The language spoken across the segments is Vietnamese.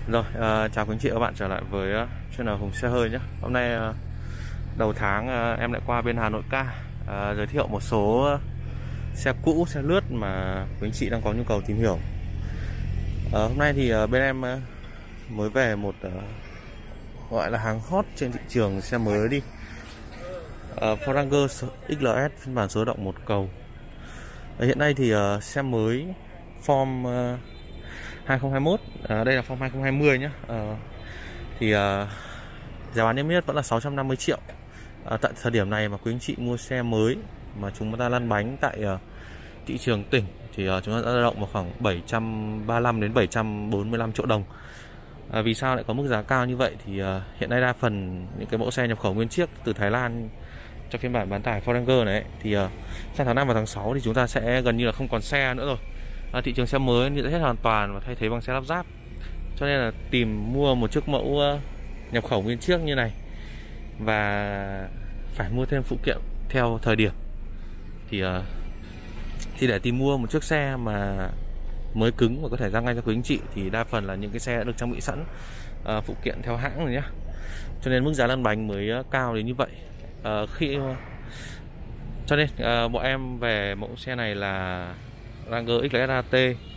Rồi, chào quý anh chị và các bạn trở lại với channel Hùng Xe Hơi nhé. Hôm nay đầu tháng em lại qua bên Hà Nội Car giới thiệu một số xe cũ, xe lướt mà quý anh chị đang có nhu cầu tìm hiểu. Hôm nay thì bên em mới về một gọi là hàng hot trên thị trường xe mới đi, Ford Ranger XLS phiên bản số động một cầu. Hiện nay thì xe mới form 2021, đây là form 2020 nhé. Thì giá bán niêm yết vẫn là 650 triệu. Tại thời điểm này mà quý anh chị mua xe mới mà chúng ta lăn bánh tại thị trường tỉnh thì chúng ta dao động vào khoảng 735 đến 745 triệu đồng. Vì sao lại có mức giá cao như vậy thì hiện nay đa phần những cái mẫu xe nhập khẩu nguyên chiếc từ Thái Lan cho phiên bản bán tải Ford Ranger này thì sang tháng 5 và tháng 6 thì chúng ta sẽ gần như là không còn xe nữa rồi. Thị trường xe mới thì sẽ hết hoàn toàn và thay thế bằng xe lắp ráp. Cho nên là tìm mua một chiếc mẫu nhập khẩu nguyên chiếc như này và phải mua thêm phụ kiện theo thời điểm thì để tìm mua một chiếc xe mà mới cứng và có thể ra ngay cho quý anh chị thì đa phần là những cái xe đã được trang bị sẵn phụ kiện theo hãng rồi nhá. Cho nên mức giá lăn bánh mới cao đến như vậy. Cho nên bọn em về mẫu xe này là Ranger XLS AT,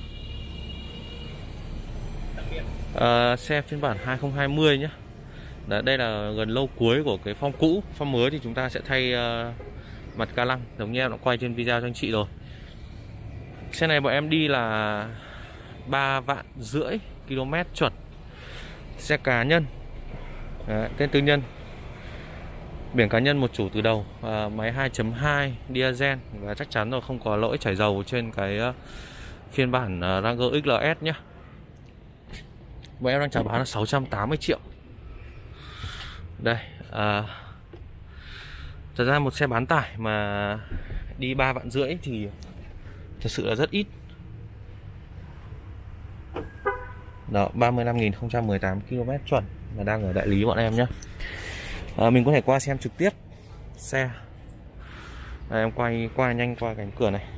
xe phiên bản 2020 nhé. Đây là gần lâu cuối của cái form cũ. Form mới thì chúng ta sẽ thay mặt ca lăng giống như em đã quay trên video cho anh chị rồi. Xe này bọn em đi là 3,5 vạn km chuẩn. Xe cá nhân. Đấy, tên tư nhân, biển cá nhân một chủ từ đầu, máy 2.2 diesel và chắc chắn rồi không có lỗi chảy dầu trên cái phiên bản Ranger XLS nhé. Bọn em đang chào bán là 680 triệu. Đây, thật ra một xe bán tải mà đi 3,5 vạn thì thật sự là rất ít. Đó, 35.018 km chuẩn mà đang ở đại lý bọn em nhé. Mình có thể qua xem trực tiếp xe. Đây, em quay qua nhanh qua cánh cửa này.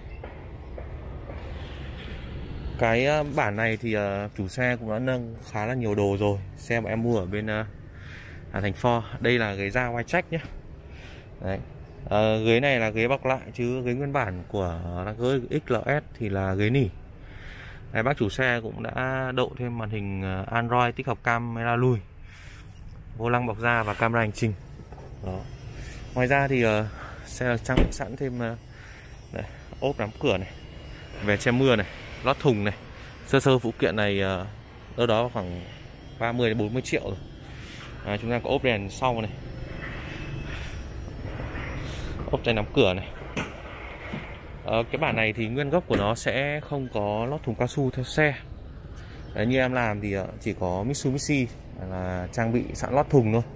Cái bản này thì chủ xe cũng đã nâng khá là nhiều đồ rồi. Xe mà em mua ở bên thành Ford. Đây là ghế da white check nhé. Đấy. Ghế này là ghế bọc lại chứ ghế nguyên bản của Ranger XLS thì là ghế nỉ. Đấy, bác chủ xe cũng đã đậu thêm màn hình Android tích hợp camera lùi, vô lăng bọc da và camera hành trình. Đó. Ngoài ra thì xe được trang bị sẵn thêm đây, ốp nắm cửa này, về che mưa này, lót thùng này. Sơ phụ kiện này đâu đó khoảng 30 đến 40 triệu rồi. Chúng ta có ốp đèn sau này, ốp tay nắm cửa này. Cái bản này thì nguyên gốc của nó sẽ không có lót thùng cao su theo xe. Đấy, như em làm thì chỉ có Mitsubishi là trang bị sẵn lót thùng thôi.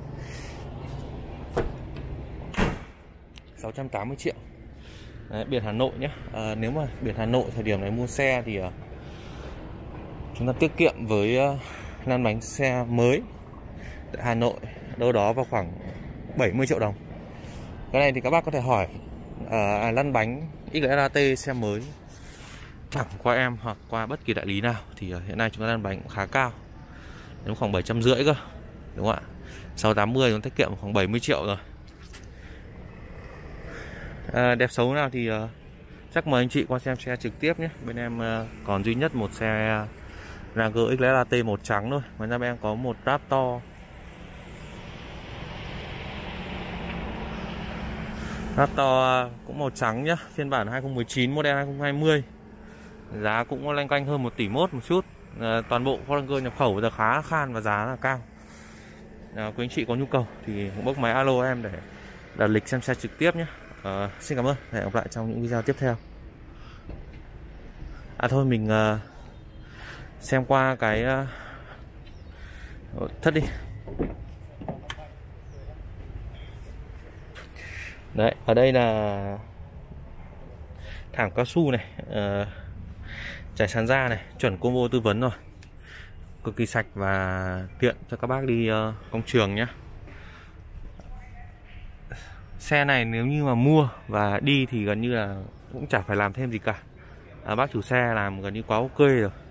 680 triệu. Đấy, biển Hà Nội nhé. Nếu mà biển Hà Nội thời điểm này mua xe thì chúng ta tiết kiệm với lăn bánh xe mới tại Hà Nội đâu đó vào khoảng 70 triệu đồng. Cái này thì các bác có thể hỏi lăn bánh XLSAT xe mới thẳng qua em hoặc qua bất kỳ đại lý nào thì hiện nay chúng ta lăn bánh cũng khá cao, đến khoảng 750 cơ, đúng không ạ? 680 chúng ta tiết kiệm khoảng 70 triệu rồi. Đẹp xấu nào thì chắc mời anh chị qua xem xe trực tiếp nhé. Bên em còn duy nhất một xe Ranger XLS AT màu trắng thôi. Ngoài ra bên em có một Raptor cũng màu trắng nhá, phiên bản 2019, model 2020. Giá cũng loanh quanh hơn 1,1 tỷ một chút. Toàn bộ Ford Ranger nhập khẩu giờ khá khan và giá là cao. Quý anh chị có nhu cầu thì bốc máy alo em để đặt lịch xem xe trực tiếp nhé. Xin cảm ơn, hẹn gặp lại trong những video tiếp theo. Thôi mình xem qua cái thất đi. Đấy, ở đây là thảm cao su này, trải sàn da này, chuẩn combo tư vấn rồi, cực kỳ sạch và tiện cho các bác đi công trường nhé. Xe này nếu như mà mua và đi thì gần như là cũng chả phải làm thêm gì cả. Bác chủ xe làm gần như quá ok rồi.